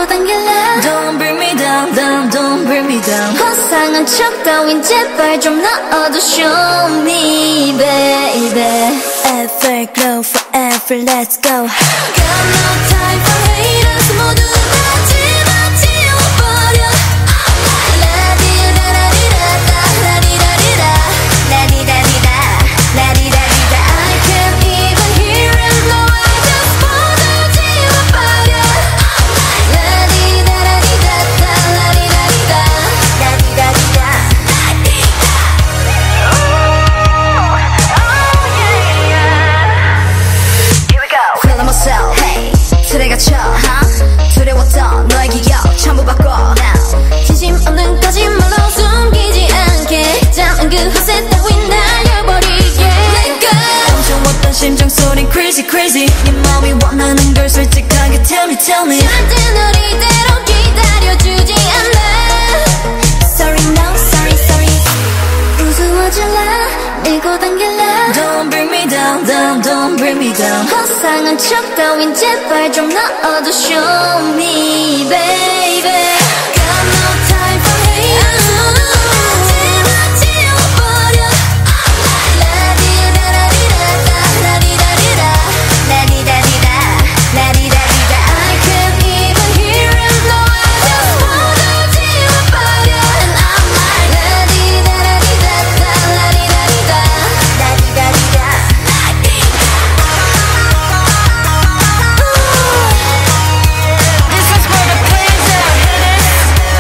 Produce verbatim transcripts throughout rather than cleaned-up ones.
밀어당길래 Don't bring me down, down, don't bring me down. 허상한 척 따윈 제발 좀 넣어도 show me baby. Everglow forever let's go. Got no time for haters. 모두 다 집어치워버려. 라디라라리라다 라디라리라 라디라리라 라디라리라. I can't even hear him. No, I just 모두 지워버려. 라디라라리라다 라디라리라 라디라리라 라디라. Here we go. Feeling myself. Hey. 틀에 갇혀. 두려웠던 너의 기억 전부 바꿔. 진심 없는 거짓말로 숨기지 않게 잠은 그 허세 따윈 날려버리게. Let go. 엄청웠던 심장 소린 crazy crazy. 네 마음이 원하는 걸 솔직하게 tell me tell me. 절대 널 이대로 기다려주지 않아. Sorry no sorry sorry. 우스워질래 밀고 당길래 Don't bring me down, down, don't bring me down. 허상한 척 따윈 제발 좀 넣어도 show me baby. Got no time for haters. 모두 다 지워버려. 라디라라리라다 라디라리라 라디라리라 라디라리라. I can't even hear him. No, I just 모두 지워버려. And I'm like 라디라라리라다 라디라리라 라디라리라. This is for the players that are hitters.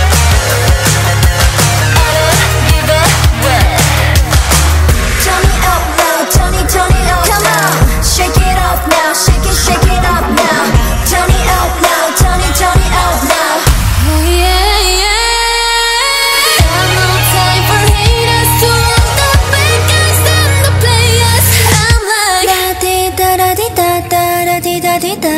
Give it away. Turn me up now, turn it, turn it up Come on, shake it up now, shake it, shake it up now. Turn it up now, turn it, turn it up now. Oh yeah, yeah. Got no time for haters to want the bad guys and the players. I'm like la di da da di da da da di da di da.